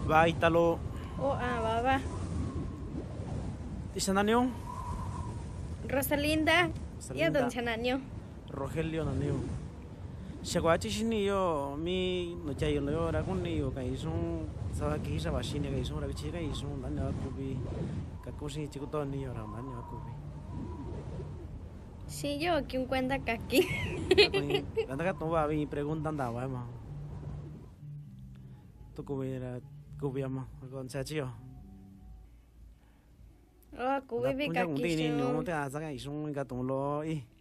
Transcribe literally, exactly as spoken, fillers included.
Va Italo. Oh, ah, va, va. Isananyo. Rosalinda. Ya Rosalinda. don Chananyo. Rogelio nanyo. Shagwachi shini yo mi no chayo lo yo ra kun ni yo kai sun sa ki sa ba shini kai sun ra chi kai sun dan ya ku bi ka ku si chi ku to ni yo ra dan ya ku bi. Sí, yo aquí un cuenta que aquí. Anda ka to ba bi preguntan da ba ma. Tu ku bi ra ku bi ma con cha chi yo. Oh, cú viví Kun que ja kun aquí ti ni no son. te a sa kai sun ka to lo i.